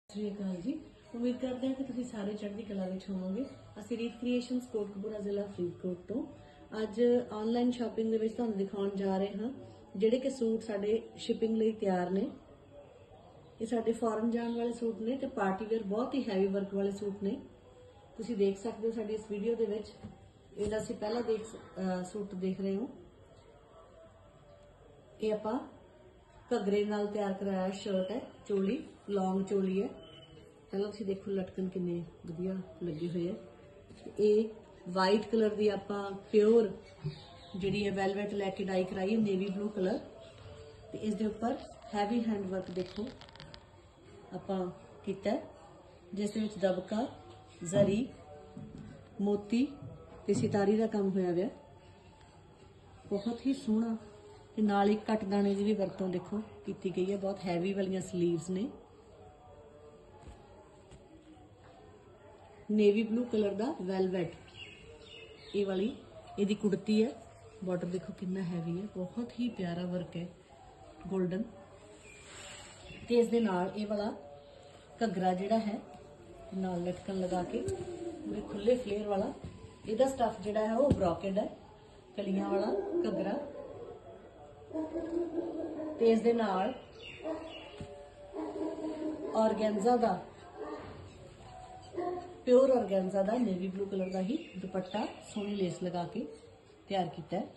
ਸਤਿ ਸ਼੍ਰੀ ਅਕਾਲ ਜੀ। ਉਮੀਦ ਕਰਦੇ ਹਾਂ ਕਿ ਤੁਸੀਂ ਸਾਰੇ ਚੜ੍ਹਦੀ ਕਲਾ ਵਿੱਚ ਹੋਵੋਗੇ। ਅਸੀਂ ਰੀਤ ਕ੍ਰੀਏਸ਼ਨਸ ਕੋਟਕਪੂਰਾ ਜ਼ਿਲ੍ਹਾ ਫਰੀਦਕੋਟ ਤੋਂ ਅੱਜ ਆਨਲਾਈਨ ਸ਼ਾਪਿੰਗ ਦੇ ਵਿੱਚ ਤੁਹਾਨੂੰ ਦਿਖਾਉਣ ਜਾ ਰਹੇ ਹਾਂ ਜਿਹੜੇ ਕਿ ਸੂਟ ਸਾਡੇ ਸ਼ਿਪਿੰਗ ਲਈ ਤਿਆਰ ਨੇ। ਇਹ ਸਾਡੇ ਫੋਰਨ ਜਾਣ ਵਾਲੇ ਸੂਟ ਨੇ ਤੇ ਪਾਰਟੀ ਵੇਅਰ ਬਹੁਤ ਹੀ ਹੈਵੀ ਵਰਕ ਵਾਲੇ ਸੂਟ ਨੇ। ਤੁਸੀਂ ਦੇਖ ਸਕਦੇ ਹੋ ਸਾਡੀ ਇਸ ਵੀਡੀਓ ਦੇ ਵਿੱਚ ਇਹਦਾ ਅਸੀਂ ਪਹਿਲਾ ਸੂਟ ਦੇਖ ਰਹੇ ਹੋ। ਇਹ ਆਪਾਂ घगरे नाल तैयार कराया शर्ट है, चोली लॉन्ग चोली है। पहला तुसीं देखो लटकन किन्ने वधिया लगे हुए है। ये वाइट कलर दी आपां प्योर जिहड़ी है वेलवेट लैके डाई कराई है नेवी ब्लू कलर ते इस दे उपर हैवी हैंड वर्क देखो आपां कीता है जिस दे विच दबका जरी मोती ते सितारी दा काम होया हुआ बहुत ही सोहना। ਤੇ ਨਾਲ ਹੀ ਕੱਟ ਦਾਣੇ ਦੀ ਵੀ ਵਰਤੋਂ ਦੇਖੋ ਕੀਤੀ ਗਈ ਹੈ। ਬਹੁਤ ਹੈਵੀ ਵਾਲੀਆਂ ਸਲੀਵਸ ਨੇ। ਨੇਵੀ ਬਲੂ ਕਲਰ ਦਾ ਵੈਲਵੈਟ ਇਹ ਵਾਲੀ ਇਹਦੀ ਕੁੜਤੀ ਹੈ। ਬਾਰਡਰ ਦੇਖੋ ਕਿੰਨਾ ਹੈਵੀ ਹੈ, ਬਹੁਤ ਹੀ ਪਿਆਰਾ ਵਰਕ ਹੈ 골ਡਨ। ਤੇ ਇਸ ਦੇ ਨਾਲ ਇਹ ਵਾਲਾ ਘੱਗਰਾ ਜਿਹੜਾ ਹੈ ਨਾਲ ਲਟਕਣ ਲਗਾ ਕੇ ਪੂਰੇ ਖੁੱਲੇ ਫਲੇਅਰ ਵਾਲਾ। ਇਹਦਾ ਸਟਫ ਜਿਹੜਾ ਹੈ ਉਹ ਬ੍ਰੋਕੇਡ ਹੈ, ਕਲੀਆਂ ਵਾਲਾ ਘੱਗਰਾ। ਤੇ ਇਸ ਦੇ ਨਾਲ ऑर्गेन्जा ਦਾ प्योर ऑर्गेन्जा ਦਾ नेवी ब्लू कलर ਦਾ ਹੀ ਦੁਪੱਟਾ ਸੋਹਣੀ ਲੇਸ ਲਗਾ ਕੇ ਤਿਆਰ ਕੀਤਾ ਹੈ।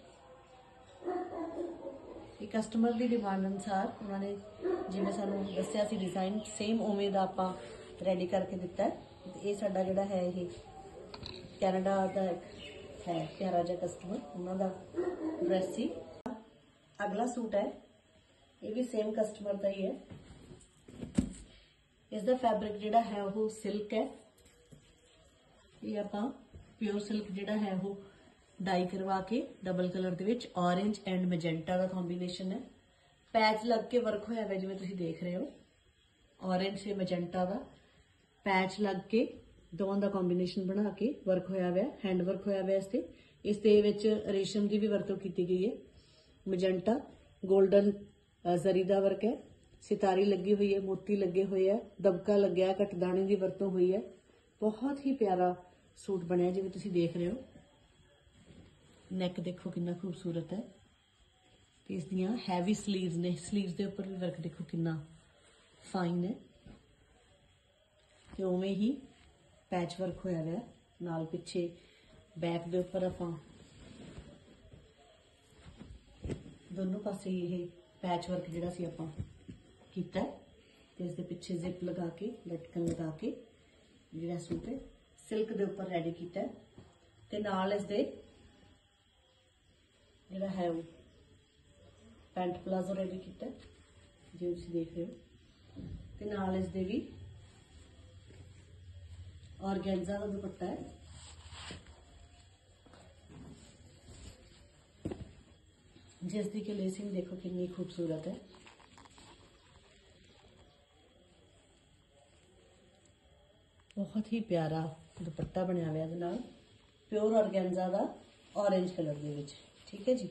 ਇਹ ਕਸਟਮਰ ਦੀ ਡਿਮਾਂਡ ਅਨੁਸਾਰ ਉਹਨਾਂ ਨੇ ਜਿਵੇਂ ਸਾਨੂੰ ਦੱਸਿਆ ਸੀ ਡਿਜ਼ਾਈਨ ਸੇਮ ਉਵੇਂ ਦਾ ਆਪਾਂ ਰੈਡੀ ਕਰਕੇ ਦਿੱਤਾ ਹੈ। ਇਹ ਸਾਡਾ ਜਿਹੜਾ ਹੈ ਇਹ ਕੈਨੇਡਾ ਦਾ ਹੈ ਪਿਆਰਾ ਜਿਹਾ ਕਸਟਮਰ, ਉਹਨਾਂ ਦਾ ਡਰੈਸ ਸੀ। अगला सूट है ये भी सेम कस्टमर का ही है। इसका फैब्रिक जिहड़ा है वो सिल्क है। ये आपां प्योर सिल्क जिहड़ा है वो डाई करवा के डबल कलर दे विच ऑरेंज एंड मैजेंटा का कॉम्बीनेशन है। पैच लग के वर्क होया है जिवें तुसीं देख रहे हो, ऑरेंज से मैजेंटा का पैच लग के दोवां दा कॉम्बीनेशन बना के वर्क होया हुआ, हैंड वर्क होया हुआ। इस दे विच रेशम की भी वरतों की गई है। मजेंटा गोल्डन जरी दा वर्क है, सितारी लगी हुई है, मोती लगे हुए है, दबका लग्या है, कटदाने की वरतों हुई है। बहुत ही प्यारा सूट बनया जिवें तुसीं देख रहे हो। नैक देखो कितना खूबसूरत है। ते इस दियां हैवी स्लीव्स ने, स्लीव्स दे उपर भी वर्क देखो कितना फाइन है। ते उवें ही पैच वर्क होया हुआ नाल पिछे बैक दे उपर आपां दोनों पासे ये पैच वर्क जिहड़ा सी आपां कीता ते इस दे पिछे जिप लगा के लटकन लगा के जिहड़ा सूट है सिल्क दे उपर रेडी कीता ते नाल इस दे जिहड़ा है वो पैंट प्लाजो रेडी कीता जिवें तुसीं देख रहे हो। ते नाल इस दे भी ऑर्गेन्जा दा दुपट्टा है। जिसकी कि लेसिंग देखो कितनी खूबसूरत है। बहुत ही प्यारा दुपट्टा बनया हुआ है नाल प्योर ऑर्गेन्जा दा ऑरेंज कलर दे विच। ठीक है जी।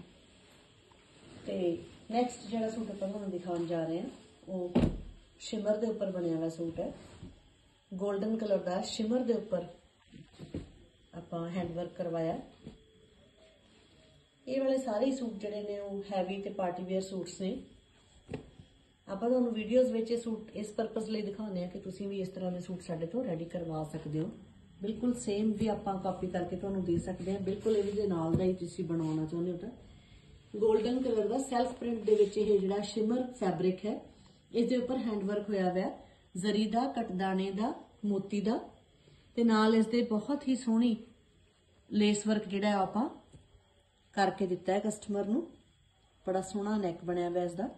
ते नैक्सट जिहड़ा सूट आपां तुहानूं दिखाउण जा रहे हैं वो शिमर दे उपर बनया हुआ सूट है। गोल्डन कलर दा शिमर दे उपर आपां हैंड वर्क करवाया। ये वाले सारे सूट जिहड़े ने वो हैवी ते पार्टी वेयर सूट्स ने। आपां तुहानूं वीडियोज़ विच ये सूट इस परपज़ लई दिखाउने आ कि तुसीं भी इस तरह के सूट साडे तो रेडी करवा सकदे हो। बिल्कुल सेम भी आपां कॉपी करके तुहानूं दे सकदे हां। बिल्कुल इहदे नाल दा ही तुसीं बनाउणा चाहुंदे हो तां गोल्डन कलर दा सैल्फ प्रिंट दे विच इह जिहड़ा शिमर फैब्रिक है इस दे उपर हैंड वर्क होया हुआ जरी दा, कटदाने दा, मोती दा ते नाल इस दे बहुत ही सोहनी लेस वर्क जिहड़ा है आपां करके दिता है कस्टमर नूं। बड़ा सोहना नैक बनया हुआ इसदा।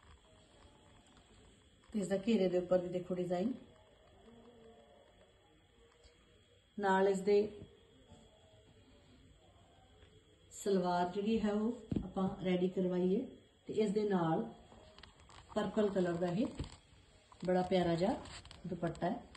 इसदा घेरे दे उपर भी देखो डिजाइन नाल इस दे सलवार जिहड़ी है वो आपां रेडी करवाई है ते इस दे नाल पर्पल कलर दा ये बड़ा प्यारा जा दुपट्टा है।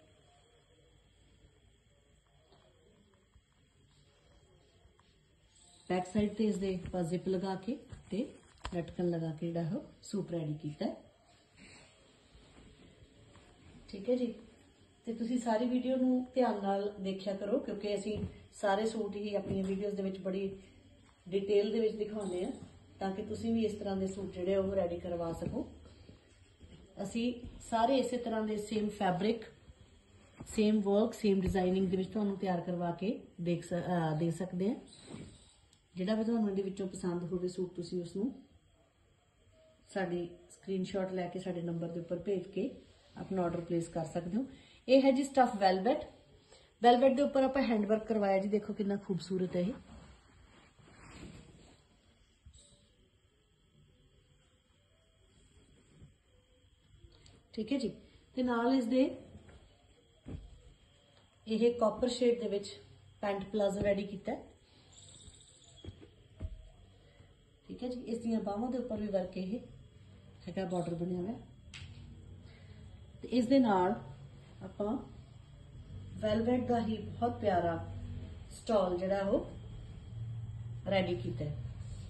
बैक साइड ते इस दे जिप लगा के ते लटकन लगा के जिहड़ा सूट रेडी कीता है। ठीक है जी। ਤੇ ਤੁਸੀਂ ਸਾਰੀ ਵੀਡੀਓ ਨੂੰ ਧਿਆਨ ਨਾਲ ਦੇਖਿਆ ਕਰੋ ਕਿਉਂਕਿ ਅਸੀਂ ਸਾਰੇ ਸੂਟ ਹੀ ਆਪਣੀਆਂ ਵੀਡੀਓਜ਼ ਦੇ ਵਿੱਚ ਬੜੀ ਡਿਟੇਲ ਦੇ ਵਿੱਚ ਦਿਖਾਉਂਦੇ ਆ ਤਾਂ ਕਿ ਤੁਸੀਂ ਵੀ ਇਸ ਤਰ੍ਹਾਂ ਦੇ ਸੂਟ ਜਿਹੜੇ ਉਹ ਰੈਡੀ ਕਰਵਾ ਸਕੋ। ਅਸੀਂ ਸਾਰੇ ਇਸੇ ਤਰ੍ਹਾਂ ਦੇ same fabric, same work, same designing ਦੇ ਵਿੱਚ ਤੁਹਾਨੂੰ ਤਿਆਰ ਕਰਵਾ ਕੇ ਦੇ ਸਕਦੇ ਆ। ਜਿਹੜਾ ਵੀ ਤੁਹਾਨੂੰ ਇਹਦੇ ਵਿੱਚੋਂ ਪਸੰਦ ਹੋਵੇ ਸੂਟ ਤੁਸੀਂ ਉਸ ਨੂੰ ਸਾਡੀ ਸਕਰੀਨਸ਼ਾਟ ਲੈ ਕੇ ਸਾਡੇ ਨੰਬਰ ਦੇ ਉੱਪਰ ਭੇਜ ਕੇ ਆਪਣਾ ਆਰਡਰ ਪਲੇਸ ਕਰ ਸਕਦੇ ਹੋ। ਇਹ ਹੈ ਜੀ ਸਟਫ ਵੈਲਵਟ। ਵੈਲਵਟ ਦੇ ਉੱਪਰ ਆਪਾਂ हैंड वर्क करवाया जी, देखो कितना खूबसूरत है ये। ठीक है जी। ਤੇ ਨਾਲ ਇਸ ਦੇ ਇਹ ਕਾਪਰ ਸ਼ੇਡ ਦੇ ਵਿੱਚ ਪੈਂਟ ਪਲਾਜ਼ੋ ਰੈਡੀ ਕੀਤਾ ਹੈ। ठीक है जी। ਇਸ ਦੀਆਂ ਬਾਹਾਂ ਦੇ ਉੱਪਰ ਵੀ ਵਰਕ ਇਹ ਹੈਗਾ, ਬਾਰਡਰ ਬਣਿਆ ਹੋਇਆ ਤੇ ਇਸ ਦੇ ਨਾਲ ਆਪਾਂ ਵੈਲਵਟ ਦਾ ਹੀ ਬਹੁਤ ਪਿਆਰਾ ਸਟਾਲ ਜਿਹੜਾ ਉਹ ਰੈਡੀ ਕੀਤਾ ਹੈ।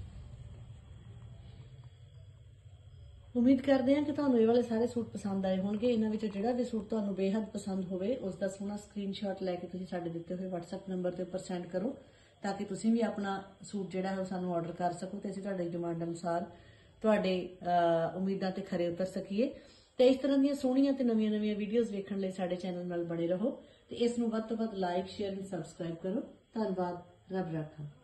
ਉਮੀਦ ਕਰਦੇ ਹਾਂ ਕਿ ਤੁਹਾਨੂੰ ਇਹ ਵਾਲੇ ਸਾਰੇ ਸੂਟ ਪਸੰਦ ਆਏ ਹੋਣਗੇ। ਇਹਨਾਂ ਵਿੱਚੋਂ ਜਿਹੜਾ ਵੀ ਸੂਟ ਤੁਹਾਨੂੰ ਬੇਹੱਦ ਪਸੰਦ ਹੋਵੇ ਉਸ ਦਾ ਸੋਹਣਾ ਸਕਰੀਨਸ਼ਾਟ ਲੈ ਕੇ ਤੁਸੀਂ ਸਾਡੇ ਦਿੱਤੇ ਹੋਏ WhatsApp ਨੰਬਰ ਦੇ ਉੱਪਰ ਸੈਂਡ ਕਰੋ ਤਾਂ ਕਿ ਤੁਸੀਂ ਵੀ ਆਪਣਾ ਸੂਟ ਜਿਹੜਾ ਹੈ ਉਹ ਸਾਨੂੰ ਆਰਡਰ ਕਰ ਸਕੋ ਤੇ ਅਸੀਂ ਤੁਹਾਡੀ ਡਿਮਾਂਡ ਅਨੁਸਾਰ ਤੁਹਾਡੇ ਉਮੀਦਾਂ ਤੇ ਖਰੇ ਉਤਰ ਸਕੀਏ। ਤੇ ਇਸ ਤਰ੍ਹਾਂ ਦੀਆਂ ਸੋਹਣੀਆਂ ਤੇ ਨਵੀਆਂ ਵੀਡੀਓਜ਼ ਵੇਖਣ ਲਈ ਸਾਡੇ ਚੈਨਲ ਨਾਲ ਬਣੇ ਰਹੋ ਤੇ ਇਸ ਨੂੰ ਵੱਧ ਤੋਂ ਵੱਧ ਲਾਈਕ, ਸ਼ੇਅਰ ਤੇ ਸਬਸਕ੍ਰਾਈਬ ਕਰੋ। ਧੰਨਵਾਦ। ਰੱਬ ਰਾਖਾ।